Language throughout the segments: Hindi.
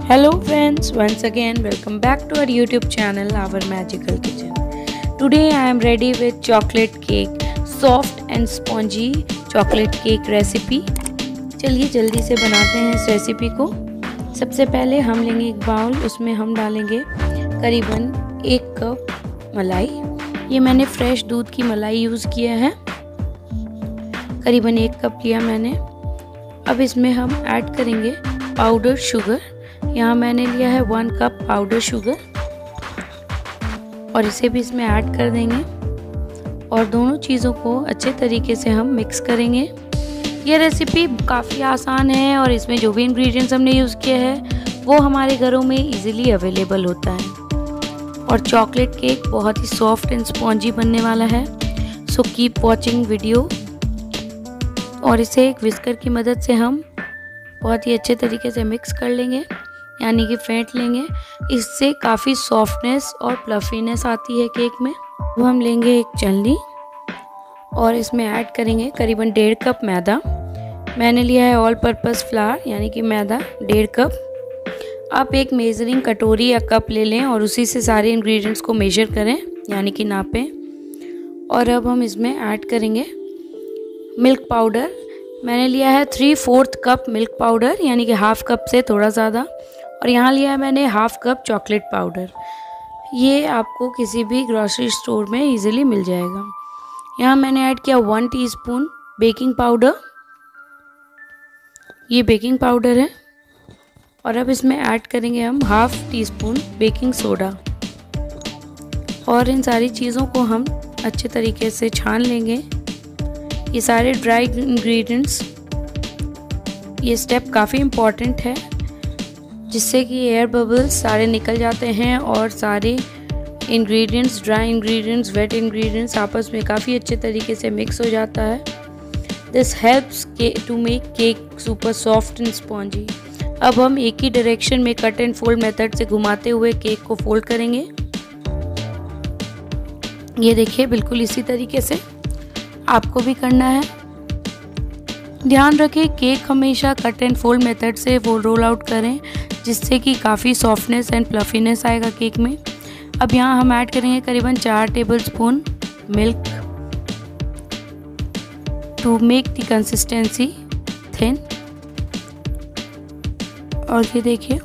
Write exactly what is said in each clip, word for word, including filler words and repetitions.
Hello friends, once again welcome back to our YouTube channel, Our Magical Kitchen. Today I am ready with chocolate cake, soft and spongy chocolate cake recipe. चलिए जल्दी से बनाते हैं इस रेसिपी को। सबसे पहले हम लेंगे एक बाउल, उसमें हम डालेंगे करीबन एक कप मलाई। ये मैंने फ्रेश दूध की मलाई यूज़ किया है, करीबन एक कप लिया मैंने। अब इसमें हम ऐड करेंगे पाउडर शुगर। यहाँ मैंने लिया है वन कप पाउडर शुगर और इसे भी इसमें ऐड कर देंगे और दोनों चीज़ों को अच्छे तरीके से हम मिक्स करेंगे। ये रेसिपी काफ़ी आसान है और इसमें जो भी इंग्रेडिएंट्स हमने यूज़ किया है वो हमारे घरों में इजीली अवेलेबल होता है और चॉकलेट केक बहुत ही सॉफ्ट एंड स्पॉन्जी बनने वाला है। So keep watching video. और इसे एक विस्कर की मदद से हम बहुत ही अच्छे तरीके से मिक्स कर लेंगे, यानी कि फेंट लेंगे। इससे काफ़ी सॉफ्टनेस और प्लफीनेस आती है केक में। अब हम लेंगे एक छलनी और इसमें ऐड करेंगे करीबन डेढ़ कप मैदा। मैंने लिया है ऑल पर्पस फ्लावर, यानी कि मैदा डेढ़ कप। आप एक मेजरिंग कटोरी या कप ले लें और उसी से सारे इंग्रेडिएंट्स को मेजर करें, यानी कि नापें। और अब हम इसमें ऐड करेंगे मिल्क पाउडर। मैंने लिया है three fourth cup milk powder, यानी कि हाफ कप से थोड़ा ज़्यादा। और यहाँ लिया है मैंने हाफ कप चॉकलेट पाउडर। ये आपको किसी भी ग्रॉसरी स्टोर में इजीली मिल जाएगा। यहाँ मैंने ऐड किया वन टीस्पून बेकिंग पाउडर। ये बेकिंग पाउडर है। और अब इसमें ऐड करेंगे हम half teaspoon baking soda. और इन सारी चीज़ों को हम अच्छे तरीके से छान लेंगे। ये सारे ड्राई इंग्रेडिएंट्स, ये स्टेप काफ़ी इम्पॉर्टेंट है जिससे कि एयर बबल्स सारे निकल जाते हैं और सारे ingredients, dry ingredients, wet ingredients आपस में काफ़ी अच्छे तरीके से मिक्स हो जाता है। This helps to make cake super soft and spongy. अब हम एक ही डायरेक्शन में कट एंड फोल्ड मेथड से घुमाते हुए केक को फोल्ड करेंगे। ये देखिए, बिल्कुल इसी तरीके से आपको भी करना है। ध्यान रखें केक हमेशा कट एंड फोल्ड मेथड से वो रोल आउट करें, जिससे कि काफ़ी सॉफ्टनेस एंड फ्लफीनेस आएगा केक में। अब यहाँ हम ऐड करेंगे करीबन चार tablespoon milk to make the consistency thin. और ये देखिए,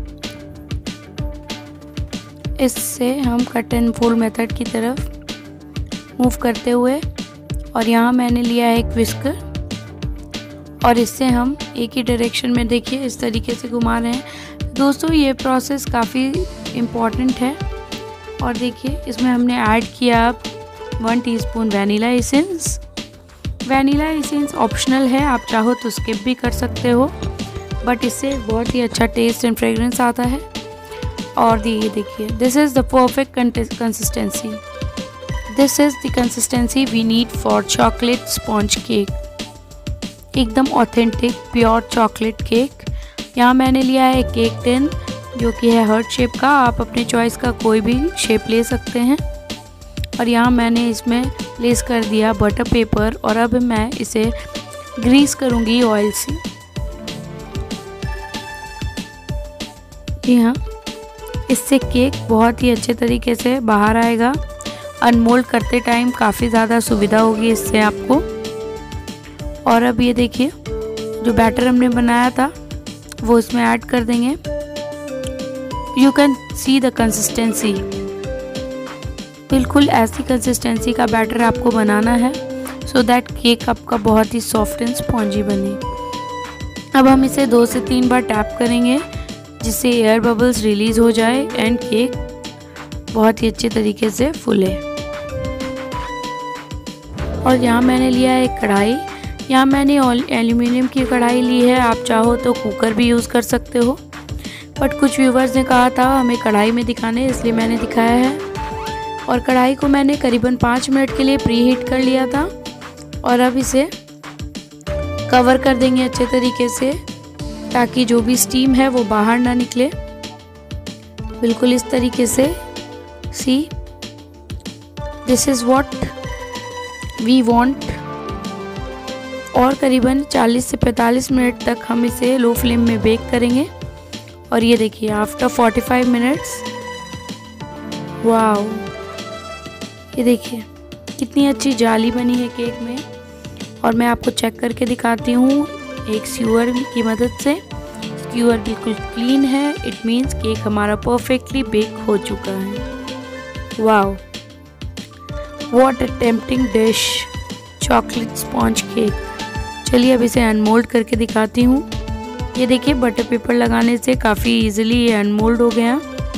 इससे हम कट एंड फोल्ड मेथड की तरफ मूव करते हुए, और यहाँ मैंने लिया है एक विस्कर और इससे हम एक ही डायरेक्शन में देखिए इस तरीके से घुमा रहे हैं। दोस्तों ये प्रोसेस काफ़ी इम्पॉर्टेंट है। और देखिए इसमें हमने ऐड किया अब one teaspoon vanilla essence. Vanilla essence optional है, आप चाहो तो स्किप भी कर सकते हो, बट इससे बहुत ही अच्छा टेस्ट एंड फ्रेगरेंस आता है। और ये देखिए, this is the perfect consistency. This is the consistency we need for chocolate sponge cake. एकदम ऑथेंटिक प्योर चॉकलेट केक। यहाँ मैंने लिया है केक टिन, जो कि है हार्ट शेप का। आप अपने चॉइस का कोई भी शेप ले सकते हैं। और यहाँ मैंने इसमें प्लेस कर दिया बटर पेपर और अब मैं इसे ग्रीस करूँगी ऑयल से। जी हाँ, इससे केक बहुत ही अच्छे तरीके से बाहर आएगा। अनमोल्ड करते टाइम काफ़ी ज़्यादा सुविधा होगी इससे आपको। और अब ये देखिए, जो बैटर हमने बनाया था वो इसमें ऐड कर देंगे। You can see the consistency. बिल्कुल ऐसी कंसिस्टेंसी का बैटर आपको बनाना है सो दैट केक आपका बहुत ही सॉफ्ट एंड स्पॉन्जी बने। अब हम इसे दो से तीन बार टैप करेंगे जिससे एयर बबल्स रिलीज़ हो जाए एंड केक बहुत ही अच्छे तरीके से फूले। और यहाँ मैंने लिया है एक कढ़ाई। यहाँ मैंने एल्यूमिनियम की कढ़ाई ली है, आप चाहो तो कुकर भी यूज़ कर सकते हो, बट कुछ व्यूवर्स ने कहा था हमें कढ़ाई में दिखाने, इसलिए मैंने दिखाया है। और कढ़ाई को मैंने करीबन पाँच मिनट के लिए प्री हीट कर लिया था। और अब इसे कवर कर देंगे अच्छे तरीके से ताकि जो भी स्टीम है वो बाहर ना निकले। बिल्कुल इस तरीके से। See, this is what we want. और करीबन चालीस से पैंतालीस मिनट तक हम इसे लो फ्लेम में बेक करेंगे। और ये देखिए after forty five minutes, wow, ये देखिए कितनी अच्छी जाली बनी है केक में। और मैं आपको चेक करके दिखाती हूँ एक स्क्यूअर की मदद से। स्क्यूअर बिल्कुल क्लीन है, इट मीन्स केक हमारा परफेक्टली बेक हो चुका है। Wow, what a tempting dish, chocolate sponge cake. चलिए अब इसे अनमोल्ड करके दिखाती हूँ। ये देखिए बटर पेपर लगाने से काफ़ी इजीली ये अनमोल्ड हो गया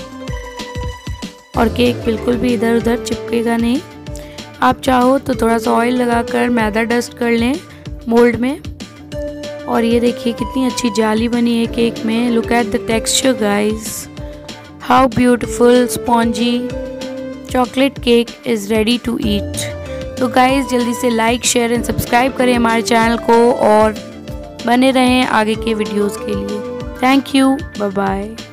और केक बिल्कुल भी इधर उधर चिपकेगा नहीं। आप चाहो तो थोड़ा सा ऑयल लगाकर मैदा डस्ट कर लें मोल्ड में। और ये देखिए कितनी अच्छी जाली बनी है केक में। Look at the texture guys, how beautiful spongy chocolate cake is ready to eat. तो गाइस जल्दी से लाइक शेयर एंड सब्सक्राइब करें हमारे चैनल को और बने रहें आगे के वीडियोस के लिए। Thank you, bye bye.